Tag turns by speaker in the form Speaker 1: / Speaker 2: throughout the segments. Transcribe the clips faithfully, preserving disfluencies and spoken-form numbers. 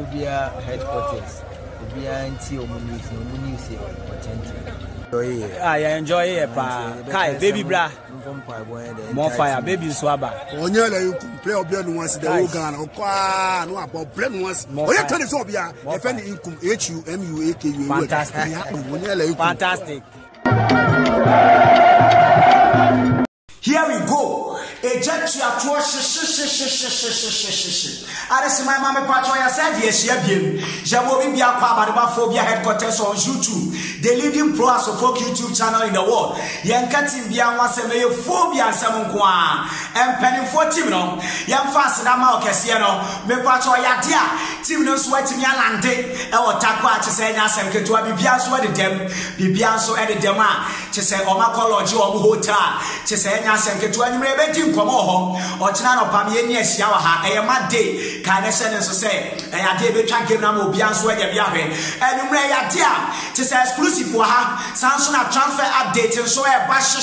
Speaker 1: Ubia headquarters. Ubia anti omunis no munis authentic.
Speaker 2: I enjoy it, pa. Kai, baby bra. More fire, baby swabber.
Speaker 3: Onyele you play Obia no once the organ or qua no about blame once. Oh, you tell us Obia. If any Inkoom H U M U A K U.
Speaker 2: Fantastic. Fantastic.
Speaker 4: Here we go. A jet to a tour. I see my mamma patron. I said, yes, Yabim. Jabobi Biakwa Phobia headquarters on YouTube, the leading pro folk YouTube channel in the world. Yankati Bian was a mayor phobia Samunkwa and penny for Timno. Yam fast and Amal Cassiano, me patron Yatia, Timno sweating Yalante, or Takwa to say Nasam Ketua Bibian sweated them, Bibian so added them, to say Omacology or Hota, to say Nasam Ketua, you come home, or Chan of Pamiania Shawaha, a mad day. Can I send us to say, I did be trying to give them a Bian sweat and you may idea to say exclusive for her. Samsung a transfer update and so a bash.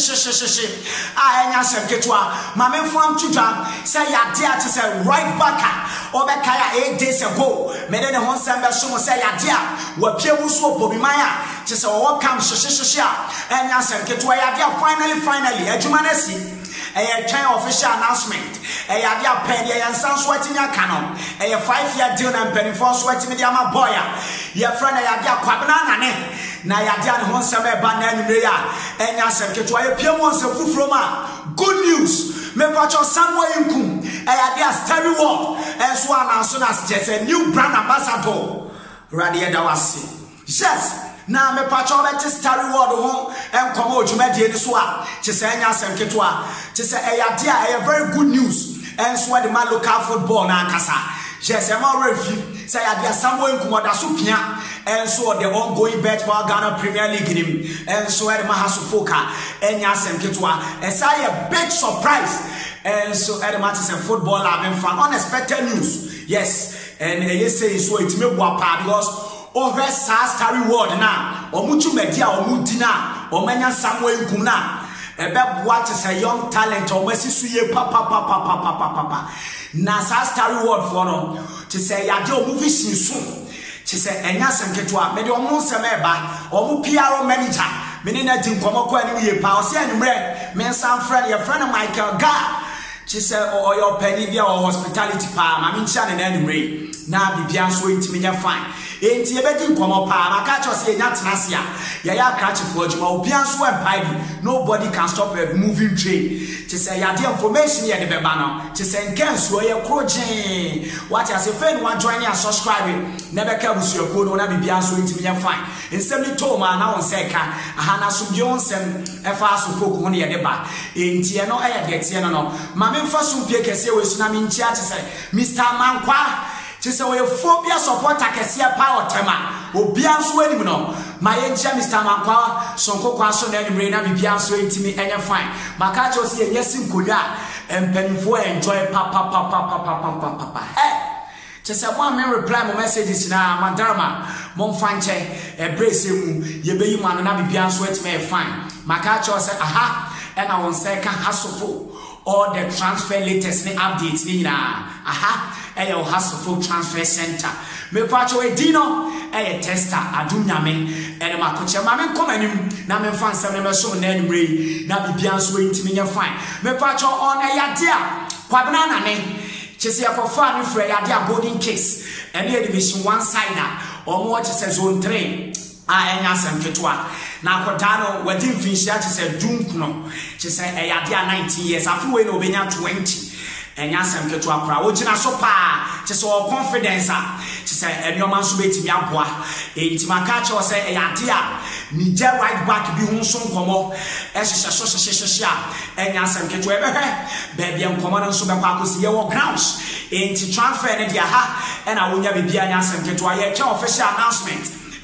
Speaker 4: I answer Ketua, Mamma from Chuja, say Yadia to say right back or Bakaya eight days ago. Made in a home summer, someone say Yadia, what Piamuso Bobimaya, to say what comes Shishia, and answer Ketua Yadia finally, finally, a Jumanesi. A China official announcement. A Yadia Penny and Sun sweating your canon. A five year deal and penny for sweating with Yama Boya. Your friend Yadia Kwabena Anane. Nayadia and Honsame Banan Rea. And Yasem Ketway Piemons of Fufroma. Good news. Me pacho somewhere Inkoom. A Yadia Stari Wall. And Swan as soon as just a new brand ambassador. Radia Dawasi. Yes. Now me patcho let Stari word home and come out you made this one. To say Yasem Ketwa. To say a Yadia a very good news. And so the man local football na kasa. Yes, I'm already say Yadia somewhere in Kumoda Supia. And so the ongoing bet for Ghana Premier League in him. And so the Mahasufoka and Yasem Ketwa. And say a big surprise. And so the matches and football having fun. Unexpected news. Yes. And they say so it may wapa because oh, where's Stari word now? Or Mutu Media or Mutina or Manya Samuel Kuna. Ebe what is a young talent or Messi Suye papa papa papa papa. Nasa Stari word for no. To say Yadio movie soon. To say Enyasem Ketwa, maybe almost a meba or P R manager. Menina Tim Komoko and we power and red. Men some friend, your friend of Michael God. She said, or your penny or hospitality palm. I mean, Shannon anyway. Now be beyond so intimate fine. Ain't you betting come up? I catch us in Natanasia. Yaya catch for you. Beyond so and nobody can stop a moving train. To say, ya the information here the Bebano. To say, can so you're coaching. What as a friend want joining and subscribing. Never comes your code on a beyond so intimate fine. In seventy told man now on Seka. I had a sub Jones and a fast folk on the other back. Ain't you no air gets no. Mamma first will pick a serious name in chat to say, Mister Mankwa. To say, we phobia support a Cassia power tema. O Bian sweating no. My angel Mister Mankwa, Sonko Quason and Rena be Bian sweating to me and you're fine. Makacho say, yes, in Kuya and Penfo enjoy papa papa papa papa papa. Hey! Just a one man reply my messages now, Mandarma, Monfanche, a brace him, ye be man and I be Bian sweat me fine. Makacho said, aha, and I won't say, can hustle all the transfer latest updates. Nina, aha. Ayo Hasselful Transfer Center. Me pacho e dino e tester adunyame e ma koche ma me komanim na me fan sem me so na anwre na bibia so ntimi nya fine. Me pacho on e yade a Kwabena Anane chese yakofa ni frɛ yade a golden case and the division one sider or more chese zone three a enya sem ketwa na akotano wadi mfinhia chese dunkuno chese e yade a nineteen years afu we no obenya twenty. And Yasam Ketua Pra, which is so pa, just all confidence, just say, and your man should be to be a boy. A Timakacho say, a idea, Niger right back be home soon come up, as a social, and Yasam Ketua, baby, and command Subakus, your grounds, in to transfer in the ha, and I will never be a Yasam Ketua, your official announcement.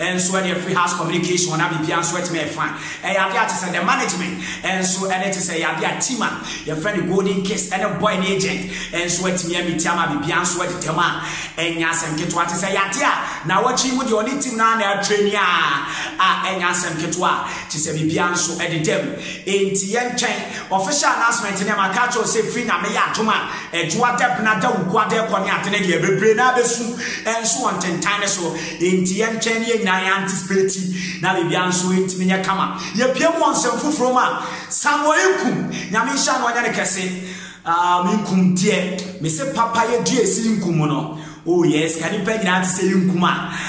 Speaker 4: and so the free house communication na bibia so etime fine e ya dia to the management and so and it is a ya dia team your friend golden kiss and a boy agent and so etime mi tiama bibia so de tema enya asem keto to say ya dia na wachi mu de oni team na na train ya a enya asem keto a to say bibia so e de dem enti yen twen official announcement ne maka cho say free na me ya toma ejoa dep na da ugwa de ko ne atene de bebre na besu and so on ten time so enti yen twen ye na anticipate na bibia so enti nya kama ye pie mo nsem fufuro ma Samuel Inkoom nyame sha no nya ne kese ah Inkoom die me se papa ye die si Inkoom no oh yes can you pay na say Inkoom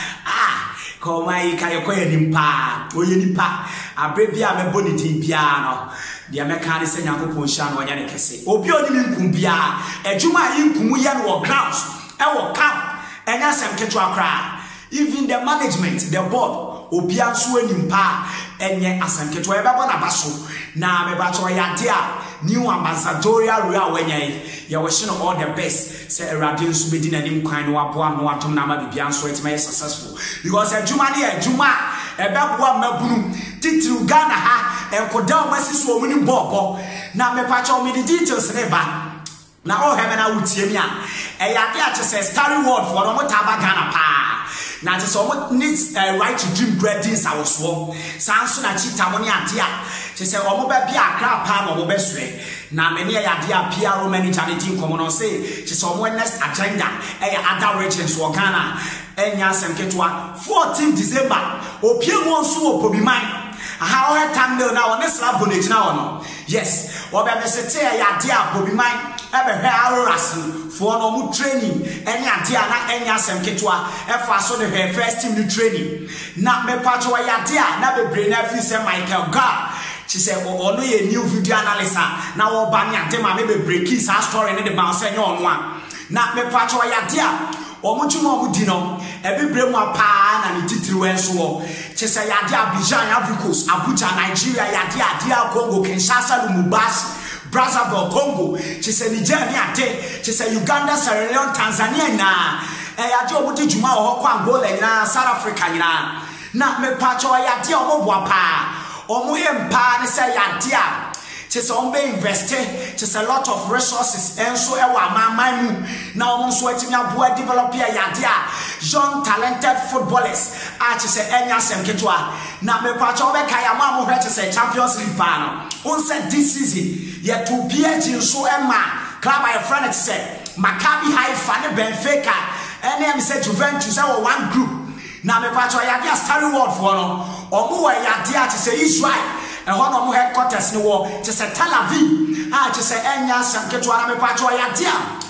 Speaker 4: ah ko mai ka ye ko ye nimpa o ye nipa abrebia me boniti bia no dia me kan se Yakobon sha no nya ne kese obi oni Inkoom bia ejuma Inkoom ye no grounds e wo camp enya sem keto akra even the management the board obia so animpa enye asanketo e bebo na baso na me ba to ya dia new ambassadorial role wenye ye wo hye no all the best say erade nso bedi na nim kwan no aboa no atom na ma bibia nso etima successful because ejuma ne ejuma e bebo mabunu titiri Ghana ha enkoda o masiso o muni bobo na me pa cho me the details ne ba na o hebe na wutie mi a e ya dia che say Stari word for no motaba Ghana pa na je so needs uh, right to dream greatness awoso sanso na chita mo ne ade a je say omo ba bia akra pa no mo beswe na me ne ya de a P R manager ne tin komo no say je say omo next agenda e ya other regions wo Ghana enya sem ketwa fourteenth December opie mo nso opobiman aha o hetamde na won sra bonegina wono yes wo be be se te ya de a opobiman ebe he arasin for no mu training enya dia na enya sem ketwa e fa so de he first team new training na me patch wa ya dia na be brain afi se Michael Ga she say o no ye new video analysis na wo ba nya de ma me be break his story ne de ba se nya ono a na me patch wa ya dia o mu tuma o mu di no e be bre mu apa na ni titiri wen so wo she say ya dia Abidjan Ivory Coast Abuja Nigeria ya dia dia Congo Kinshasa Lubumbashi Brazzaville, Congo, she said Nigeria, she said Uganda, Sierra Leone, Tanzania, na eh ajo buti juma o kwa Angola na South Africa na na me pacho ya dia o bo pa o mo empa ne say ya dia she said on be invest she said a lot of resources and so e wa maman mu na o so etimi aboa develop ya dia young talented footballers a she said enya sem ketwa na me pacho be kaya ma mo she said Champions League pa no on said this season yet to be a so Emma club my friend it said Maccabi Haifa ne Benfica and them said Juventus our one group na me patcho ya dia Stari word for no omo wa ya dia to say Israel and one of headquarters ni wo to say Tel Aviv ah to say enya sam keto na me patcho ya dia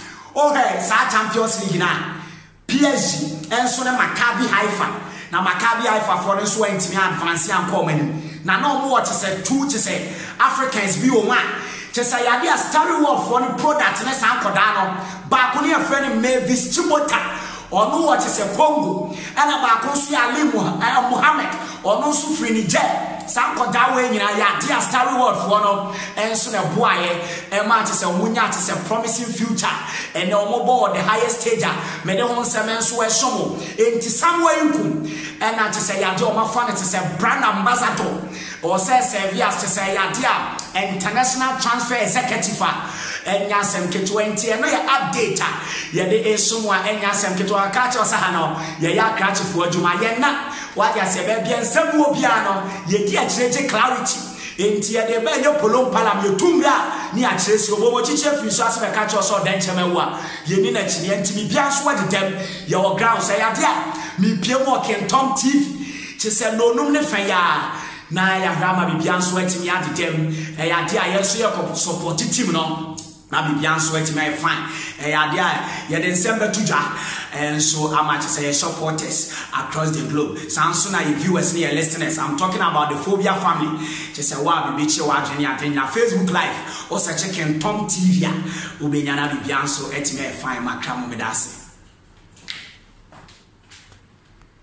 Speaker 4: okay sa Champions League na P S G and so na Maccabi Haifa na Maccabi Haifa for no so entimi advance am come ani na no mo what to say two to say Africans be o man just say ya dia Stari word for the product na san koda no ba ko ne friend Mavis Chibota ono what is a Congo and ba ko so ya Limu Mohammed ono so free Niger san koda we nyina ya dia Stari word for no enso na boaye e ma to say munya to say promising future and no mo board the highest stage me de ho nsem enso we shomo enti Samuel Inkoom and na to say ya de o ma fa to say brand ambassador or say service to say ya dia international transfer executive and yasem ke twenty and ya update ya de esumwa and yasem ke to catch us hano ya ya catch for adwuma ye na what ya se be bia nsem obia no ye di akirege clarity enti ya de be nye polom palam ye tumra ni akiresi obomo chiche fi so ase be catch us o den chemewa ye ni na chine enti bia so de dem ya wo ground say ya dia mi pie mo kentom T V che se no num ne fa ya na ya grama bibia nso etimi adedem e ya de a yeso ye support team no na bibia nso etimi e fine e ya de a ye de nsem betudwa and so amache say supporters across the globe sanso na you viewers and listeners I'm talking about the Phobia family just say wa bibi che wa adwene aden na Facebook live o se check Tom T V a ubenya na bibia nso etimi e fine makra mo medase